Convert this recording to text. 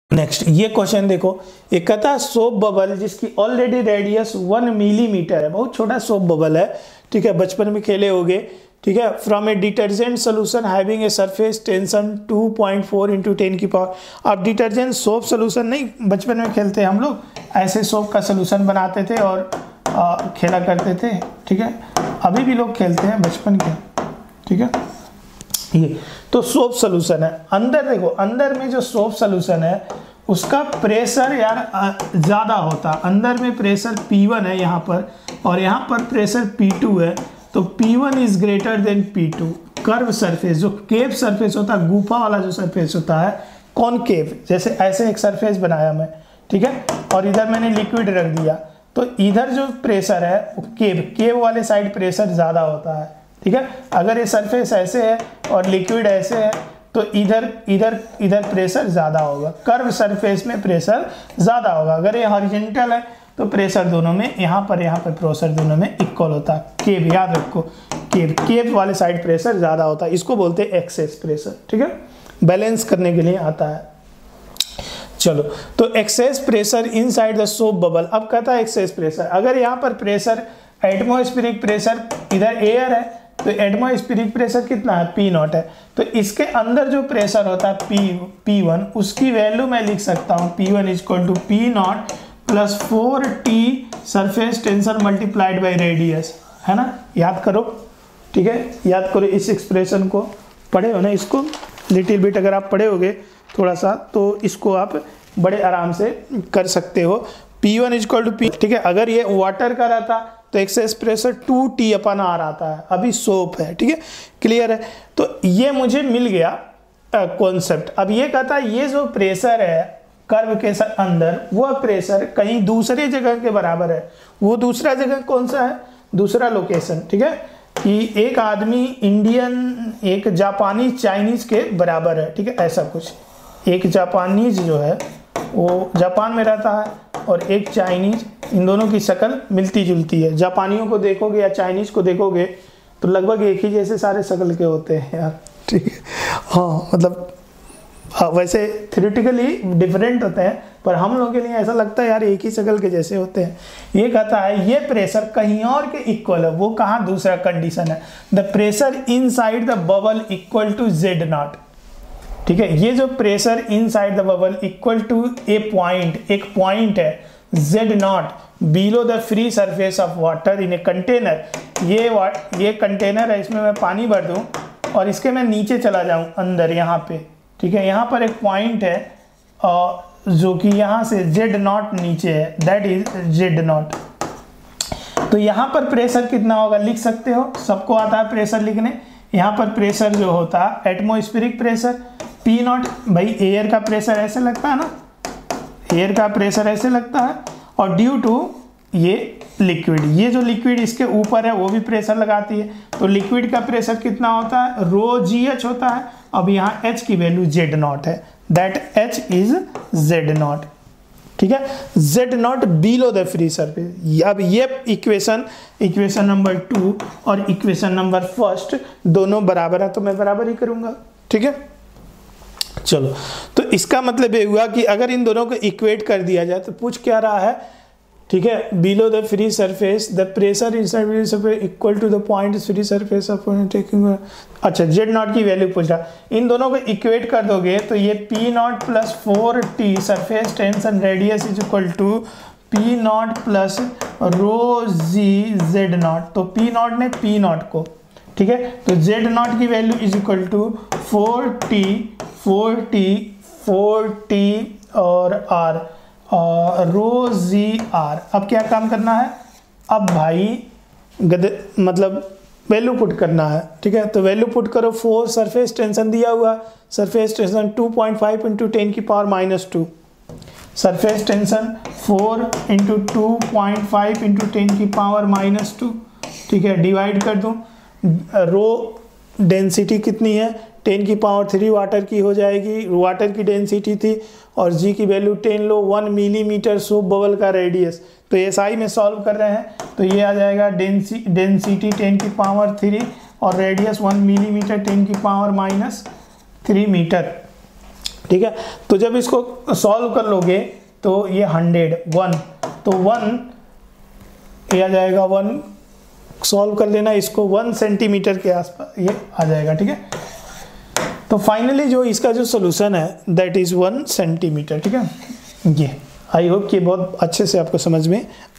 Next ये question देखो, एक कहता है सोप बबल जिसकी ऑलरेडी रेडियस 1 मिलीमीटर है, बहुत छोटा सोप बबल है, ठीक है, बचपन में खेले होगे, ठीक है, from a detergent solution having a surface tension 2.4 into 10 की पावर। अब डिटर्जेंट सोप सोल्यूशन नहीं, बचपन में खेलते हम लोग, ऐसे सोप का सोल्यूशन बनाते थे और खेला करते थे, ठीक है, अभी भी लोग खेलते हैं बचपन के, ठीक है। ये तो सोप सोल्यूशन है, अंदर देखो, अंदर में जो सोप सोल्यूशन है उसका प्रेशर यार ज़्यादा होता, अंदर में प्रेशर P1 है यहाँ पर, और यहाँ पर प्रेशर P2 है, तो P1 is greater than P2। Curve surface, जो केव सरफेस होता है, गुफा वाला जो सरफेस होता है, कॉनकेव, जैसे ऐसे एक सरफेस बनाया मैं, ठीक है, और इधर मैंने लिक्विड रख दिया, तो इधर जो प्रेशर है वो केव वाले साइड प्रेशर ज़्यादा होता है, ठीक है। अगर ये सरफेस ऐसे है और लिक्विड ऐसे है तो इधर इधर इधर प्रेशर ज़्यादा होगा, कर्व सरफेस में प्रेशर ज़्यादा होगा। अगर ये हॉरिजॉन्टल है तो प्रेशर दोनों में, यहाँ पर प्रेशर दोनों में इक्वल होता है। केव याद रखो, केव वाले साइड प्रेशर ज़्यादा होता है, इसको बोलते हैं एक्सेस प्रेशर, ठीक है, बैलेंस करने के लिए आता है। चलो, तो excess pressure inside the soap bubble. अब कहता है एक्सेस प्रेशर, अगर यहाँ पर प्रेशर एटमॉस्फेरिक प्रेशर, इधर एयर है तो एटमॉस्फेरिक प्रेशर कितना है, P0 है, तो इसके अंदर जो प्रेशर होता है P1, उसकी वैल्यू मैं लिख सकता हूँ P1 equal to P0 plus 4T surface tension multiplied by radius, है ना, याद करो, ठीक है, याद करो इस एक्सप्रेशन को, पढ़े हो ना इसको, लिटिल बिट अगर आप पढ़े होगे थोड़ा सा तो इसको आप बड़े आराम से कर सकते हो। P1 इक्वल टू P, ठीक है, अगर ये वाटर का रहता तो एक्सेस प्रेशर 2T/R आता है, अभी सोप है, ठीक है, क्लियर है। तो ये मुझे मिल गया कॉन्सेप्ट। अब ये कहता है ये जो प्रेशर है कर्व के अंदर, वो प्रेशर कहीं दूसरे जगह के बराबर है, वो दूसरा जगह कौन सा है, दूसरा लोकेशन, ठीक है, कि एक आदमी इंडियन, एक जापानी चाइनीज के बराबर है, ठीक है, ऐसा कुछ, एक जापानीज जो है वो जापान में रहता है और एक चाइनीज, इन दोनों की शक्ल मिलती जुलती है। जापानियों को देखोगे या चाइनीज को देखोगे तो लगभग एक ही जैसे सारे शक्ल के होते हैं यार, ठीक है, हाँ, मतलब वैसे थ्योरेटिकली डिफरेंट होते हैं, पर हम लोगों के लिए ऐसा लगता है यार एक ही शक्ल के जैसे होते हैं। ये कहता है ये प्रेशर कहीं और के इक्वल है, वो कहाँ, दूसरा कंडीशन है, the pressure inside the bubble equal to Z0, ठीक है, ये जो pressure inside the bubble equal to a point, एक पॉइंट है Z0 below the free surface of water in a container. ये कंटेनर है, इसमें मैं पानी भर दूं और इसके मैं नीचे चला जाऊं अंदर यहाँ पे, ठीक है, यहाँ पर एक पॉइंट है जो कि यहाँ से Z0 नीचे है, दैट इज Z0। तो यहाँ पर प्रेशर कितना होगा लिख सकते हो, सबको आता है प्रेशर लिखने। यहाँ पर प्रेशर जो होता है एटमॉस्फेरिक प्रेशर P0, भाई एयर का प्रेशर ऐसे लगता है ना, एयर का प्रेशर ऐसे लगता है, और ड्यू टू ये लिक्विड, ये जो लिक्विड इसके ऊपर है वो भी प्रेशर लगाती है, तो लिक्विड का प्रेशर कितना होता है, ρgh होता है। अब यहाँ h की वैल्यू Z0 है, दैट h इज Z0, ठीक है, Z0 below the free surface. अब ये इक्वेशन नंबर 2 और इक्वेशन नंबर 1 दोनों बराबर है, तो मैं बराबर ही करूंगा, ठीक है। चलो, तो इसका मतलब ये हुआ कि अगर इन दोनों को इक्वेट कर दिया जाए तो पूछ क्या रहा है, ठीक है, below the free surface the pressure inside free surface equal to the point free surface of taking, अच्छा Z0 की वैल्यू पूछ रहा। इन दोनों को इक्वेट कर दोगे तो ये P0 plus 4T surface tension radius is equal to P0 plus ρgZ0, तो P0 ने P0 को, ठीक है, तो Z0 की value is equal to 4T और R ρgR। अब क्या काम करना है, अब भाई मतलब वैल्यू पुट करना है, ठीक है, तो वैल्यू पुट करो। 4 सरफेस टेंशन दिया हुआ, सरफेस टेंशन 2.5 इंटू 10 की power -2, surface tension 4 into 2.5 into 10 की पावर -2, ठीक है, डिवाइड कर दूँ, रो डेंसिटी कितनी है, 10 की पावर 3 वाटर की हो जाएगी, वाटर की डेंसिटी थी, और जी की वैल्यू 10 लो, 1 मिलीमीटर सोप बबल का रेडियस, तो एसआई में सॉल्व कर रहे हैं तो ये आ जाएगा डेंसिटी 10 की पावर 3 और रेडियस 1 मिलीमीटर 10 की पावर -3 मीटर। ठीक है। तो जब इसको सॉल्व कर लोगे तो ये 100 तो 1 ये आ जाएगा 1, सॉल्व कर लेना इसको 1 सेंटीमीटर के आसपास ये आ जाएगा, ठीक है। तो फाइनली जो इसका जो सोल्यूशन है दैट इज 1 सेंटीमीटर, ठीक है। ये आई होप कि बहुत अच्छे से आपको समझ में